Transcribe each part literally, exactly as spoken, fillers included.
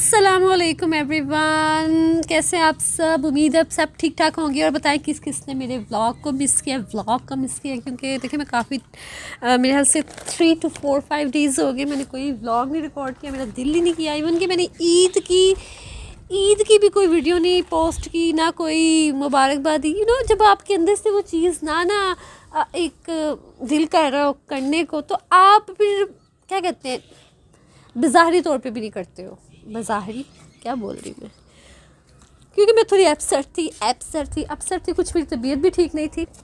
अस्सलामुअलैकुम एवरीवन, कैसे हैं आप सब। उम्मीद है आप सब ठीक ठाक होंगे। और बताएं किस किस ने मेरे व्लॉग को मिस किया व्लॉग का मिस किया क्योंकि देखिए मैं काफ़ी मेरे ख्याल से three two four five days हो गए मैंने कोई व्लॉग नहीं रिकॉर्ड किया। मेरा दिल ही नहीं किया इवन कि मैंने ईद की ईद की भी कोई वीडियो नहीं पोस्ट की, ना कोई मुबारकबादी। यू नो जब आपके अंदर से वो चीज़ ना ना एक दिल कर रहा हो करने को, तो आप फिर क्या कहते हैं बज़ाहिरी तौर पे भी नहीं करते हो। बज़ाहिरी क्या बोल रही मैं, क्योंकि मैं थोड़ी अपसेट थी अपसेट थी अपसेट थी कुछ मेरी तबीयत भी ठीक नहीं थी।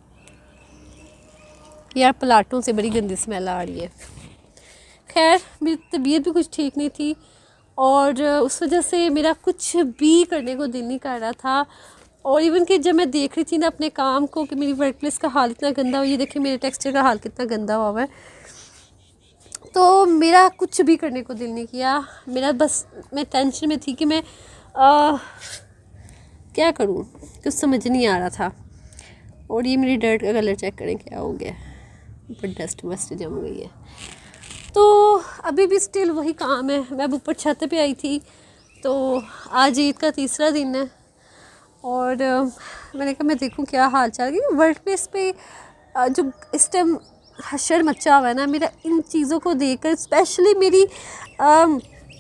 यार पलाटों से बड़ी गंदी स्मेल आ रही है। खैर मेरी तबीयत भी कुछ ठीक नहीं थी और उस वजह से मेरा कुछ भी करने को दिल नहीं कर रहा था। और इवन कि जब मैं देख रही थी ना अपने काम को कि मेरी वर्क प्लेस का हाल इतना गंदा हुआ, ये देखिए मेरे टेक्सचर का हाल कितना गंदा हुआ है, तो मेरा कुछ भी करने को दिल नहीं किया। मेरा बस मैं टेंशन में थी कि मैं आ, क्या करूं, कुछ समझ नहीं आ रहा था। और ये मेरी डर्ट का कलर चेक करें क्या हो गया, ऊपर डस्ट वस्ट जम गई है। तो अभी भी स्टिल वही काम है। मैं अब ऊपर छत पे आई थी, तो आज ईद का तीसरा दिन है और आ, मैंने कहा मैं देखूं क्या हाल चाल है। वर्क प्लेस पे आ, जो इस टाइम हशर मचा हुआ है ना मेरा, इन चीज़ों को देखकर स्पेशली मेरी आम,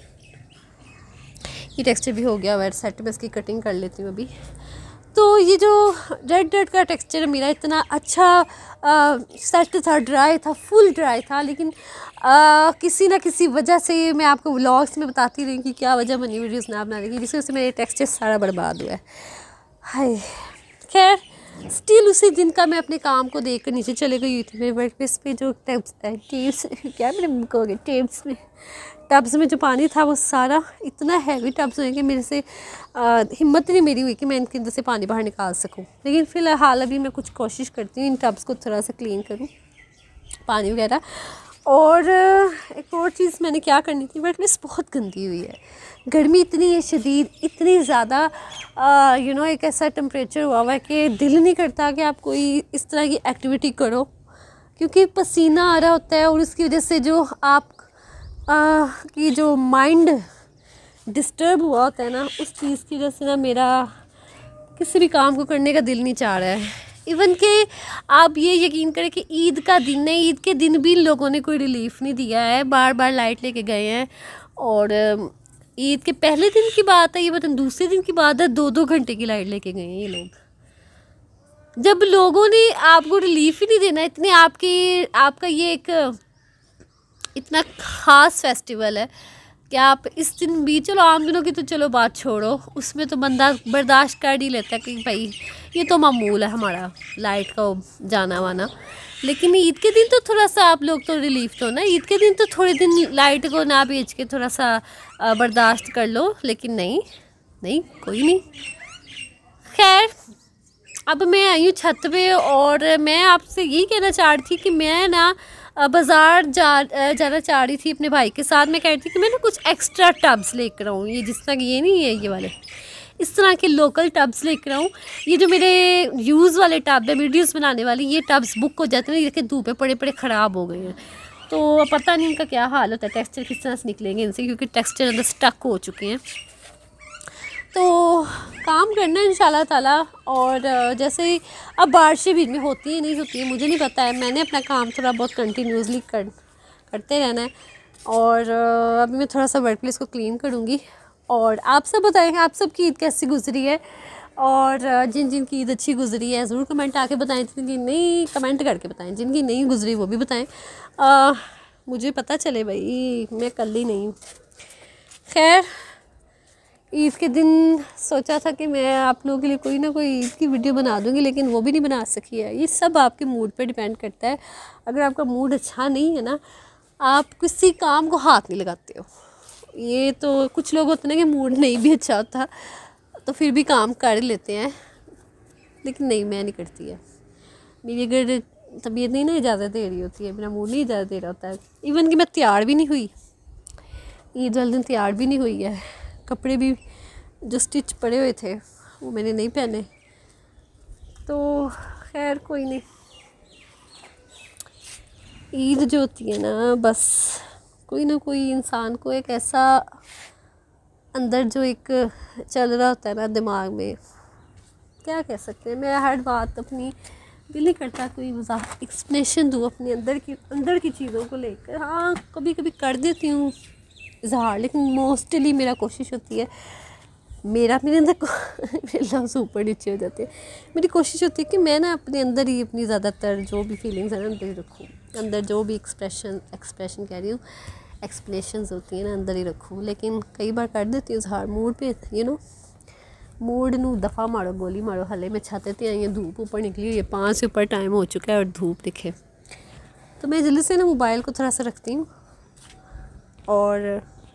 ये टेक्सचर भी हो गया हुआ है सेट में, इसकी कटिंग कर लेती हूँ अभी। तो ये जो रेड रेड का टेक्सचर है मेरा इतना अच्छा आ, सेट था, ड्राई था, फुल ड्राई था, लेकिन आ, किसी ना किसी वजह से मैं आपको व्लॉग्स में बताती रही कि क्या वजह बनी वीडियोस ना बना रही, जिसकी वजह से मेरा टेक्सचर सारा बर्बाद हुआ है। हाय खैर स्टिल उसी दिन का मैं अपने काम को देख कर नीचे चले गई थी। मेरे वर्क प्लेस पे जो टब्स टेप्स क्या मेरे मुँह को गए टेप्स में टब्स में जो पानी था वो सारा इतना हैवी टब्स हुए कि मेरे से आ, हिम्मत नहीं मेरी हुई कि मैं इनके अंदर से पानी बाहर निकाल सकूं। लेकिन फ़िलहाल अभी मैं कुछ कोशिश करती हूँ इन टब्स को थोड़ा सा क्लीन करूँ पानी वगैरह। और एक और चीज़ मैंने क्या करनी थी, वर्क प्लेस बहुत गंदी हुई है, गर्मी इतनी है शदीद, इतनी ज़्यादा यू नो एक ऐसा टेम्परेचर हुआ हुआ है कि दिल नहीं करता कि आप कोई इस तरह की एक्टिविटी करो, क्योंकि पसीना आ रहा होता है और उसकी वजह से जो आप आ, की जो माइंड डिस्टर्ब हुआ होता है ना, उस चीज़ की वजह से ना मेरा किसी भी काम को करने का दिल नहीं चाह रहा है। इवन के आप ये यकीन करें कि ईद का दिन है, ईद के दिन भी लोगों ने कोई रिलीफ नहीं दिया है, बार बार लाइट लेके गए हैं। और ईद के पहले दिन की बात है, ये मतलब दूसरे दिन की बात है, दो दो घंटे की लाइट लेके गए हैं ये लोग। जब लोगों ने आपको रिलीफ ही नहीं देना, इतने आपकी आपका ये एक इतना ख़ास फेस्टिवल है कि आप इस दिन भी, चलो आम दिनों की तो चलो बात छोड़ो, उसमें तो बंदा बर्दाश्त कर ही लेता है कि भाई ये तो मामूल है हमारा लाइट का जाना वाना। लेकिन ईद के दिन तो थोड़ा सा आप लोग तो रिलीफ तो ना, ईद के दिन तो थोड़े दिन लाइट को ना बेच के थोड़ा सा बर्दाश्त कर लो। लेकिन नहीं नहीं कोई नहीं। खैर अब मैं आई हूँ छत पे और मैं आपसे यही कहना चाह रही थी कि मैं ना बाज़ार जा जाना चाह रही थी अपने भाई के साथ। मैं कह रही थी कि मैं ना कुछ एक्स्ट्रा टब्स लेकर आऊँ, ये जिस तरह की ये नहीं है ये वाले, इस तरह के लोकल टब्स लेकर आऊँ। ये जो मेरे यूज़ वाले टब है वीडियोस बनाने वाली, ये टब्स बुक हो जाते हैं, देखिए धूप पे पड़े पड़े ख़राब हो गए हैं, तो पता नहीं इनका क्या हाल होता है, टेक्सचर किस तरह से निकलेंगे इनसे, क्योंकि टेक्सचर अंदर स्टक हो चुके हैं। तो काम करना है इंशाल्लाह ताला। और जैसे अब बारिशें भी में होती है नहीं होती है मुझे नहीं पता है, मैंने अपना काम थोड़ा बहुत कंटिन्यूसली कर करते रहना है। और अभी मैं थोड़ा सा वर्क प्लेस को क्लीन करूँगी। और आप सब बताएं आप सब की ईद कैसी गुजरी है, और जिन जिन की ईद अच्छी गुजरी है ज़रूर कमेंट आके बताएं, जिनकी नहीं कमेंट करके बताएं, जिनकी नहीं गुजरी वो भी बताएं, आ, मुझे पता चले भाई मैं कल ही नहीं हूँ। खैर ईद के दिन सोचा था कि मैं आप लोगों के लिए कोई ना कोई ईद की वीडियो बना दूंगी, लेकिन वो भी नहीं बना सकी है। ये सब आपके मूड पे डिपेंड करता है। अगर आपका मूड अच्छा नहीं है ना, आप किसी काम को हाथ नहीं लगाते हो। ये तो कुछ लोग होते हैं ना कि मूड नहीं भी अच्छा होता तो फिर भी काम कर लेते हैं, लेकिन नहीं मैं नहीं करती है। मेरी अगर तबीयत नहीं ना इजाज़त दे रही होती है, मेरा मूड नहीं इजाज़त दे रहा होता है, इवन कि मैं तैयार भी नहीं हुई, ईद वाले दिन तैयार भी नहीं हुई है, कपड़े भी जो स्टिच पड़े हुए थे वो मैंने नहीं पहने। तो खैर कोई नहीं, ईद जो होती है ना, बस कोई ना कोई इंसान को एक ऐसा अंदर जो एक चल रहा होता है ना दिमाग में, क्या कह सकते हैं, मैं हर बात अपनी दिल नहीं करता कोई मजाक एक्सप्लेनेशन दूँ अपने अंदर की अंदर की चीज़ों को लेकर। हाँ कभी कभी कर देती हूँ इजहार, लेकिन मोस्टली मेरा कोशिश होती है, मेरा मेरे अंदर मेरे लफ्ज़ ऊपर नीचे हो जाते हैं। मेरी कोशिश होती है कि मैं ना अपने अंदर ही अपनी ज़्यादातर जो भी फीलिंग्स हैं ना अंदर ही रखूँ, अंदर जो भी एक्सप्रेशन एक्सप्रेशन कह रही हूँ एक्सप्लेनेशंस होती हैं ना अंदर ही रखूँ। लेकिन कई बार कर देती हूँ इजहार मूड पे, यू नो मूड नू दफ़ा मारो गोली मारो। हले मैं छत ते आई हूँ, धूप ऊपर निकली हुई है, पाँच से ऊपर टाइम हो चुका है और धूप दिखे तो मैं जल्दी से ना मोबाइल को थोड़ा सा रखती हूँ। और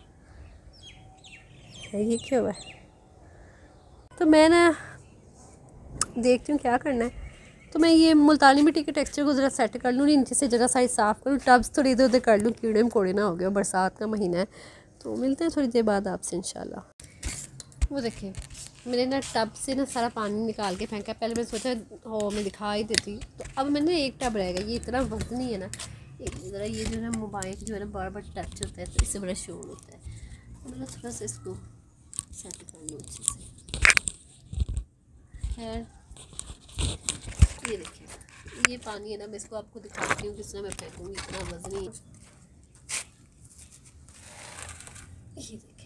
ये क्या हुआ है, तो मैं ना देखती हूँ क्या करना है। तो मैं ये मुल्तानी मिट्टी के टेक्सचर को ज़रा सेट कर लूँ, नीचे से जगह साइज साफ़ करूँ, टब्स थोड़ी इधर उधर कर लूँ, कीड़े मकोड़े ना हो गए, बरसात का महीना है। तो मिलते हैं थोड़ी देर बाद आपसे इंशाल्लाह। वो देखिए मैंने ना टब से ना सारा पानी निकाल के फेंका। पहले मैंने सोचा हो मैं दिखा ही देती, तो अब मैंने एक टब रहेगा, ये इतना वजनी है ना, ज़रा ये जो है मोबाइल जो है ना बार बार टच होता है तो इससे बड़ा शोर होता है। तो मैंने थोड़ा सा इसको सेट कर लूँ अच्छे से। खैर ये देखिए ये पानी है ना, मैं इसको आपको दिखाती हूँ किस तरह मैं फेंकूँगी, इतना वजनी है। ये देखिए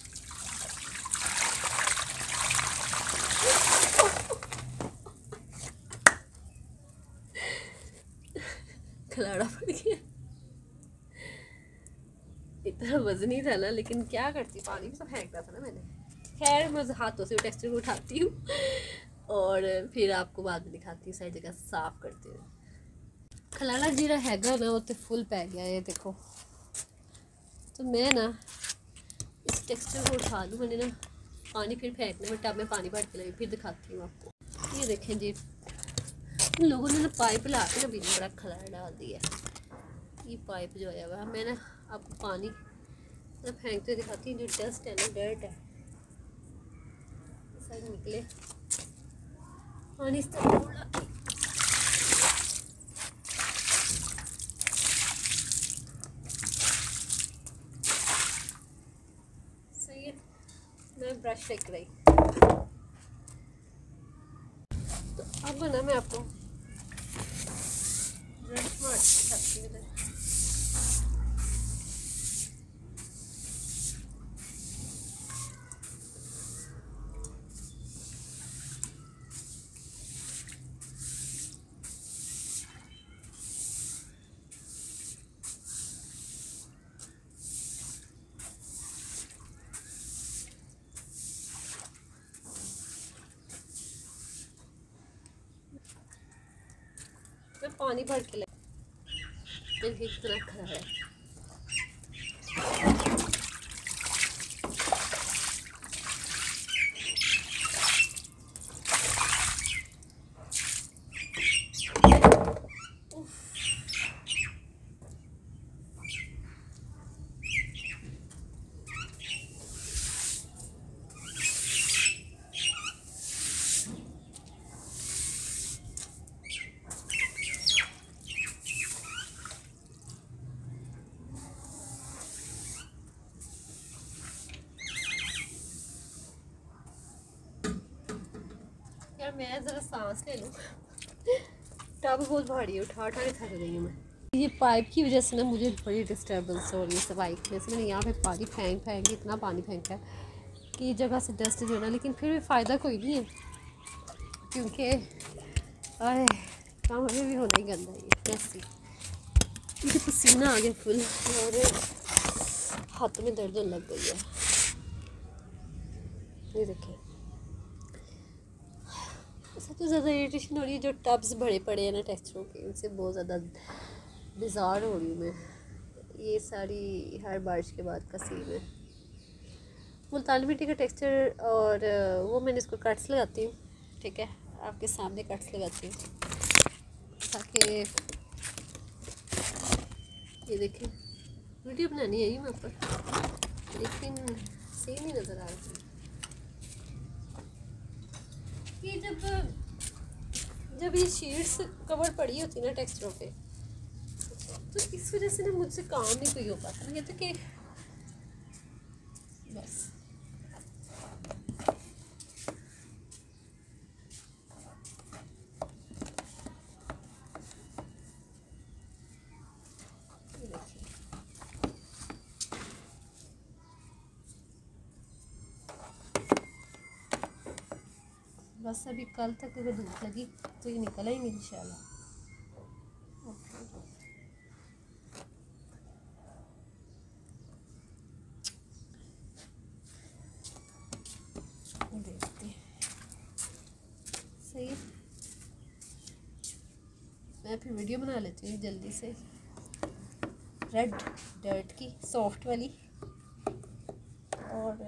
खिलाड़ा पड़ गया, इतना वजनी था ना, लेकिन क्या करती, पानी भी तो फेंकना था ना मैंने। खैर मैं हाथों से टेक्सचर को उठाती हूँ और फिर आपको बाद में दिखाती हूँ सारी जगह साफ़ करते हुए। खलाड़ा जीरा हैगा ना वो तो फुल पै गया है देखो। तो मैं ना इस टेक्सचर को उठा लूँ, मैंने ना पानी फिर फेंकना, मैं टब में पानी भर के लगी, फिर दिखाती हूँ आपको। ये देखें जी इन लोगों ने ना पाइप ला के ना बीच बड़ा खलाड़ा डाल दिया। ये पाइप जो आया हुआ मैं ना आपको पानी ना फेंकते दिखाती हूँ, जो डस्ट है ना डर्ट है सब निकले पानी इस तरह थोड़ा। सही है, मैं ब्रश लेकर आई। तो अब ना मैं आपको ब्रश मार सकती हूँ। मैं पानी भर के लगी, इस तरह खड़ा है। यार मैं ज़रा सांस ले लूँ, टब बहुत भारी है, उठा उठा के थक गई हूँ मैं। ये पाइप की वजह से ना मुझे बड़ी डिस्टर्बेंस हो रही है सफाई में से। मैंने यहाँ पे पानी फेंक फेंक के इतना पानी फेंका है कि जगह से डस्ट जो है ना, लेकिन फिर भी फ़ायदा कोई नहीं है क्योंकि आए काम अभी भी होना ही गंदा है। कैसी मुझे पसीना आ गया फुल और हाथों में दर्द होने लग गई है। ये देखिए सबसे ज़्यादा इरिटेशन हो रही है जो टब्स बड़े पड़े हैं ना टेक्सचरों के, उनसे बहुत ज़्यादा बेजार हो रही हूँ मैं। ये सारी हर बारिश के बाद का सीन है। मुल्तानी मिट्टी का टेक्सचर और वो मैंने इसको कट्स लगाती हूँ, ठीक है आपके सामने कट्स लगाती हूँ ताकि ये देखें। वीडियो बनानी है मैं ऊपर, लेकिन सही नहीं नज़र आ रही। ये जब जब ये शीट्स कवर पड़ी होती है ना टेक्सचरों पे, तो इस वजह से ना मुझसे काम नहीं कोई हो पाता। ये तो कि बस बस अभी कल तक अगर धूप लगी तो ये निकल आएंगे इंशाल्लाह। देखते हैं सही है। मैं फिर वीडियो बना लेती हूँ जल्दी से, रेड डर्ट की सॉफ्ट वाली। और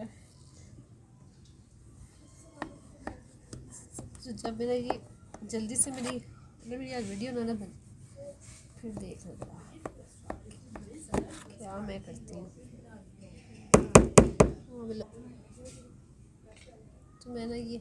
तो जब मेरा ये जल्दी से मेरी अगर मेरी आज वीडियो ना ना बने फिर देख लेगा क्या मैं करती हूँ। तो मैं ना ये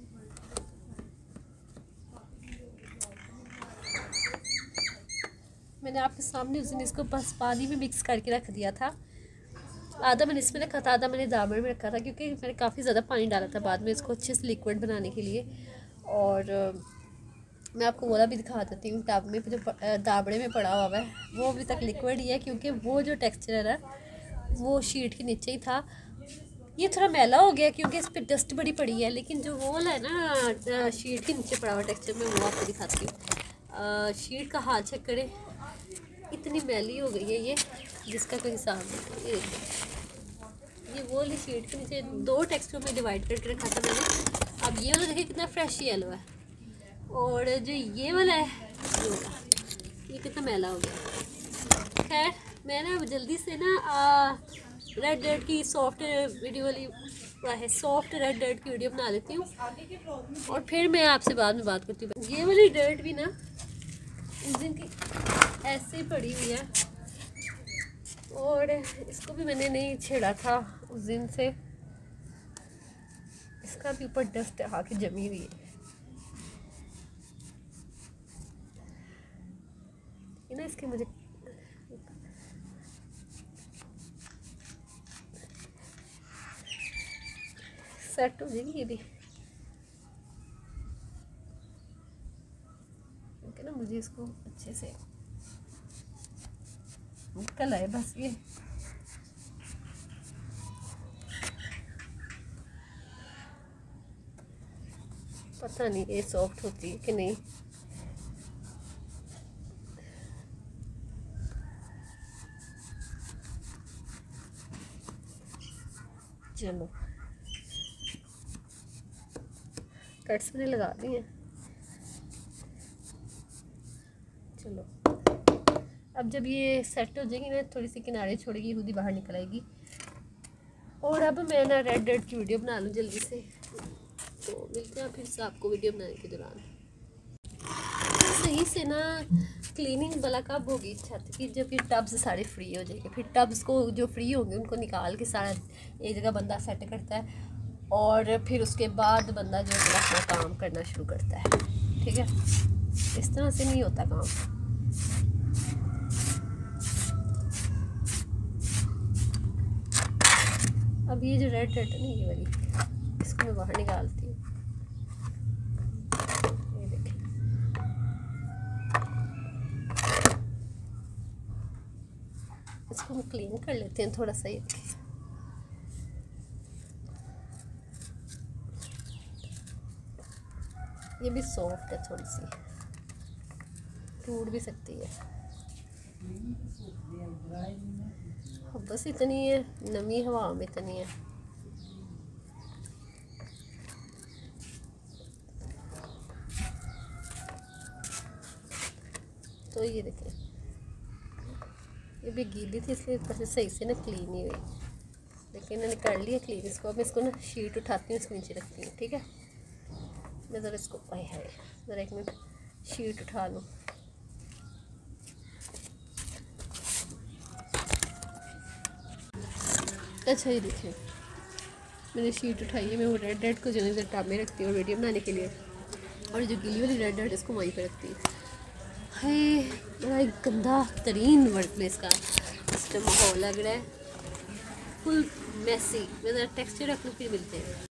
मैंने आपके सामने उस दिन इसको बस पानी में मिक्स करके रख दिया था। आधा मैंने इसमें रखा था, आधा मैंने दाबड़ में रखा था, क्योंकि मैंने काफ़ी ज़्यादा पानी डाला था बाद में इसको अच्छे से लिक्विड बनाने के लिए। और मैं आपको वो भी दिखा देती हूँ, टब में जो दाबड़े में पड़ा हुआ है वो अभी तक लिक्विड ही है, क्योंकि वो जो टेक्सचर है वो शीट के नीचे ही था। ये थोड़ा मैला हो गया क्योंकि इस पर डस्ट बड़ी पड़ी है, लेकिन जो होल है ना शीट के नीचे पड़ा हुआ टेक्सचर में, वो आपको दिखाती हूँ। शीट का हाथ चेक करें, इतनी मैली हो गई है ये जिसका कोई हिसाब नहीं। ये ये वो वाली शीट के नीचे दो टेक्सचर में डिवाइड करके रखा था मैंने। अब ये वाला देखिए कितना फ्रेश येलो है, और जो ये वाला है ये वाला ये कितना मैला हो गया। खैर मैंने अब जल्दी से ना रेड डर्ट की सॉफ्ट वीडियो वाली है सॉफ्ट रेड डर्ट की वीडियो बना लेती हूँ, और फिर मैं आपसे बाद में बात करती हूँ। ये वाली डर्ट भी ना उस दिन की ऐसे ही पड़ी हुई है, और इसको भी मैंने नहीं छेड़ा था उस दिन से। इसका भी ऊपर डस्ट आके जमी हुई है। ये ना इसके मुझे सेट हो जाएगी ये भी, क्योंकि ना मुझे इसको अच्छे से निकल आए बस। ये पता नहीं ये सॉफ्ट होती है कि नहीं। चलो कट्स मैंने लगा दी हैं। चलो अब जब ये सेट हो जाएगी ना, थोड़ी सी किनारे छोड़ेगी, खुद ही बाहर निकल आएगी। और अब मैं ना रेड डर्ट की वीडियो बना लूँ जल्दी से, तो मिलते हैं फिर से आपको वीडियो बनाने के दौरान। सही से ना क्लीनिंग वाला कब होगी छत की, जब ये टब्स सारे फ्री हो जाएंगे। फिर टब्स को जो फ्री होंगे उनको निकाल के सारा एक जगह बंदा सेट करता है, और फिर उसके बाद बंदा जो है अपना काम करना शुरू करता है। ठीक है, इस तरह से नहीं होता काम। अब ये जो रेड रेड है ना ये वाली, इसको मैं बाहर निकालती हूँ। ये देखें, इसको हम क्लीन कर लेते हैं थोड़ा सा। ये ये भी सॉफ्ट है, थोड़ी सी टूट भी सकती है। बस इतनी है, नमी हवा में इतनी है। तो ये देखें, ये भी गीली थी इसलिए ऊपर से सही से ना क्लीन नहीं हुई, लेकिन मैंने कर लिया क्लीन इसको। अब मैं इसको ना शीट उठाती हूँ, इसको नीचे रखती हूँ। ठीक है, मैं ज़रा इसको आए है ज़रा एक मिनट शीट उठा लूँ। अच्छा ये देखिए, मैंने शीट उठाई है। मैं वो रेड रेड को जो है टब में रखती हूँ वीडियो बनाने के लिए, और जो गीली वाली रेड रेड इसको वहीं पे रखती हूँ। है बड़ा एक गंदा तरीन वर्क प्लेस का सिस्टम माहौल लग रहा है, फुल मैसी। मैं ज़रा टेक्सचर रख लूँ फिर मिलते हैं।